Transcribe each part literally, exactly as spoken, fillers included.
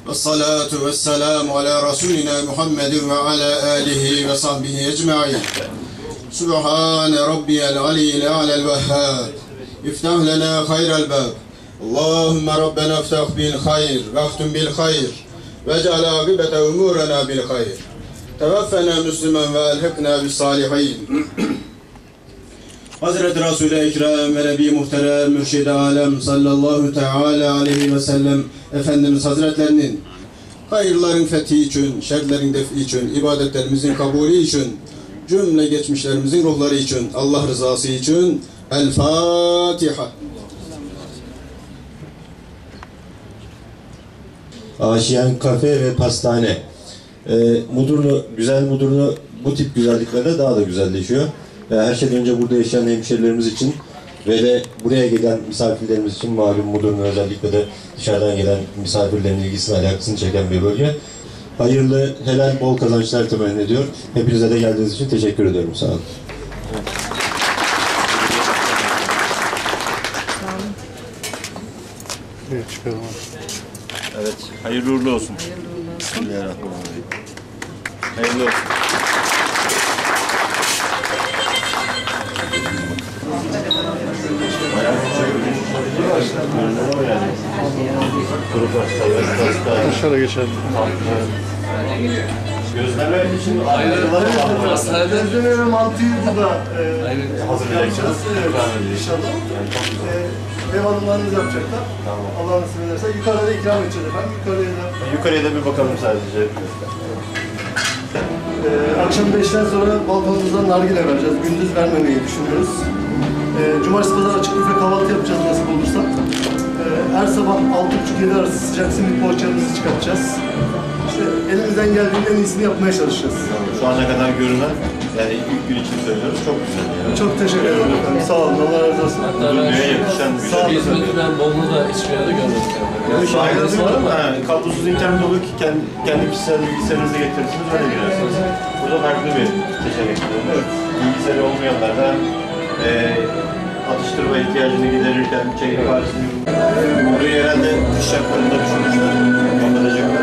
Vessalatu vesselamu ala Resulina Muhammedin ve ala alihi ve sahbihi ecma'in. Subhane Rabbiyel aliyyil a'lel vehhab. İftah lena hayral bab. Allahümme Rabbena iftah bil hayr ve ahtum bil hayr. Ve ceal akibete umurena bil hayr. Tevaffena Müslüman ve elhikna bis salihin. Hazreti Resul-i Ekrem ve Nebi Muhterem Mürşid-i Alem sallallahu teala aleyhi ve sellem Efendimiz Hazretlerinin hayırların fethi için, şerlerin defi için, ibadetlerimizin kabulü için, cümle geçmişlerimizin ruhları için, Allah rızası için El Fatiha. Aşiyan Kafe ve Pastane. Ee, Mudurnu, güzel Mudurnu bu tip güzelliklerle daha da güzelleşiyor. Her şeyden önce burada yaşayan hemşehrilerimiz için ve de buraya gelen misafirlerimiz için, malum Mudurnu özellikle de dışarıdan gelen misafirlerin ilgisini, alakasını çeken bir bölge. Hayırlı, helal, bol kazançlar temenni ediyor. Hepinize de geldiğiniz için teşekkür ediyorum. Sağ olun. Evet, çıkalım. Evet, hayırlı uğurlu olsun. Bismillahirrahmanirrahim. Hayırlı olsun. Dışarı geçelim. Gözleme için ayrıları Gözleme ve mantıyı burada e, hazırlayacağız. Evet, inşallah. E, ev hanımlarınız yapacaklar. Tamam. Allah nasip ederse. Yukarıda ikram edeceğiz efendim. Yukarıya da. Yukarıya da bir bakalım sadece. E, akşam beşten sonra balkonumuzdan nargile vereceğiz. Gündüz vermemeyi düşünüyoruz. E, Cumartesi pazar açık büfe kahvaltı yapacağız nasip olursa. E, her sabah altı buçuk yedi arası sıcak simit poğaçamızı çıkartacağız. İşte elimizden geldiğinde en iyisini yapmaya çalışacağız. Şu ana kadar görünen, yani ilk gün için söylüyoruz, çok güzel. Yani. Çok teşekkür ederim efendim. Sağ olun. Allah razı olsun. Dünyaya yakışan bir Sağ olun. İzmir'de ben Bolu'da da hiçbir yerde görmedim. Yani şu ayrısı var ama yani, kablosuz internet olur ki kendi, kendi kişisel bilgisayarınızı getirirsiniz, öyle girersiniz. Burada farklı bir seçenek var. Evet. Bilgisayarı olmayanlar da e, atıştırma ihtiyacını giderirken çekim parasını burayı herhalde dış şartlarında düşünmüşler. Kapatacaklar.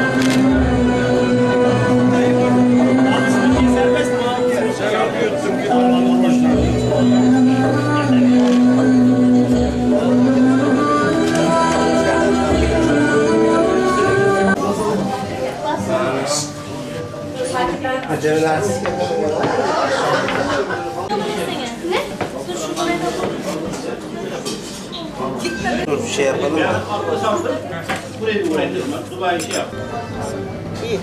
Aceleler. Dur bir şey yapalım da. Burayı buraya Dubai şey yap. İyi.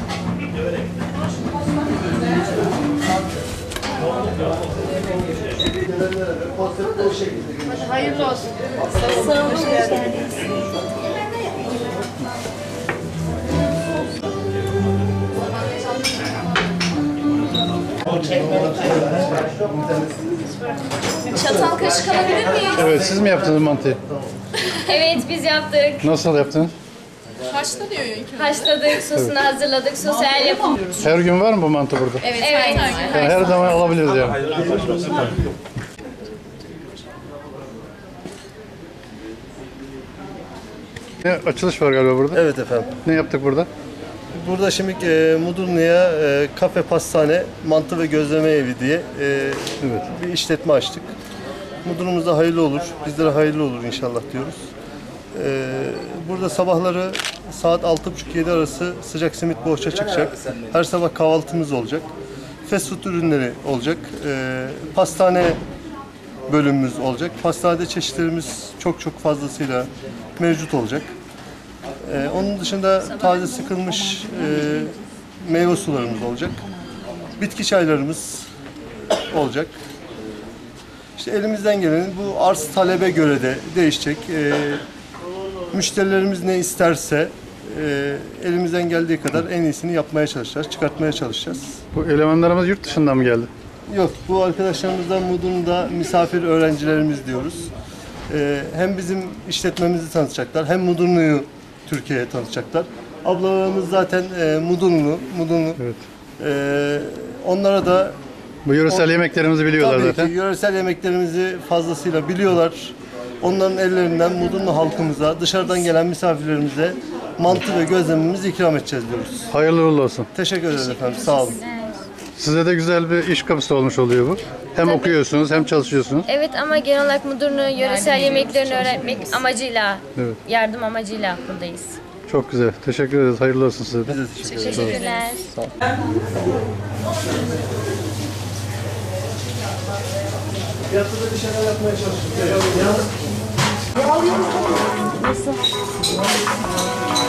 Hayırlı olsun. Sağ olun. Hoş geldiniz. Çatal kaşık alabilir miyiz? Evet, siz mi yaptınız mantıyı? Evet, biz yaptık. Nasıl yaptınız? Kaçta diyor ya ilk önce? Haşladık, sosunu hazırladık, sosu el yapımı. Her gün var mı bu mantı burada? Evet, evet. Yani her zaman alabiliriz yani. Ne açılış var galiba burada? Evet efendim. Ne yaptık burada? Burada şimdi e, Mudurnu'ya e, kafe, pastane, mantı ve gözleme evi diye e, Evet. bir işletme açtık. Mudurnu'muzda hayırlı olur, bizlere hayırlı olur inşallah diyoruz. E, burada sabahları saat altı buçuk yedi arası sıcak simit poğaça çıkacak. Her sabah kahvaltımız olacak. Fast food ürünleri olacak. E, pastane bölümümüz olacak. Pastanede çeşitlerimiz çok çok fazlasıyla mevcut olacak. Ee, onun dışında taze sıkılmış e, meyve sularımız olacak. Bitki çaylarımız olacak. İşte elimizden gelen bu arz talebe göre de değişecek. Ee, müşterilerimiz ne isterse e, elimizden geldiği kadar en iyisini yapmaya çalışacağız, çıkartmaya çalışacağız. Bu elemanlarımız yurt dışından mı geldi? Yok, bu arkadaşlarımızdan Mudurnu'da misafir öğrencilerimiz diyoruz. Ee, hem bizim işletmemizi tanıtacaklar, hem Mudurnu'yu Türkiye'ye tanıtacaklar. Ablalarımız zaten e, Mudurnu, Mudurnu. Evet. Ee, onlara da Bu yöresel o, yemeklerimizi biliyorlar tabii zaten. ki yöresel yemeklerimizi fazlasıyla biliyorlar. Onların ellerinden Mudurnu halkımıza, dışarıdan gelen misafirlerimize mantı ve gözlemimizi ikram edeceğiz diyoruz. Hayırlı uğurlu olsun. Teşekkür ederiz efendim. Sağ olun. Size de güzel bir iş kapısı olmuş oluyor bu. Hem Tabii. okuyorsunuz hem çalışıyorsunuz. Evet ama genel olarak müdürünün yöresel yemeklerini öğretmek amacıyla, Evet. yardım amacıyla buradayız. Çok güzel. Teşekkür ederiz. Hayırlı olsun size de. Biz de teşekkür ederiz. Teşekkürler. Yatıda bir şeyler yapmaya çalıştık.